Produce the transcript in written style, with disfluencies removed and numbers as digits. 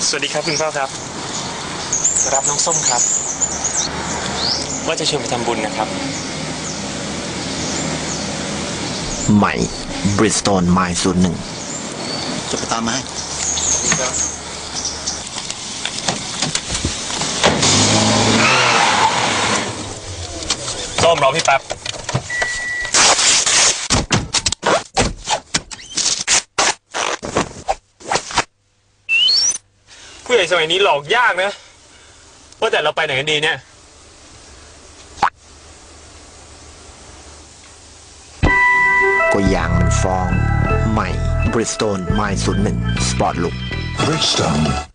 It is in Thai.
สวัสดีครับคุณพ่อครับรับน้องส้มครับว่าจะชวนไปทำบุญนะครับใหม่ Bridgestone My 01 จะไปตามมาให้ส้มรอพี่แป๊บผู้ใหญ่สมัยนี้หลอกยากนะว่าแต่เราไปไหนกันดีเนี่ยก็ยางมันฟองใหม่ Bridgestone My 01 Sport Look Bridgestone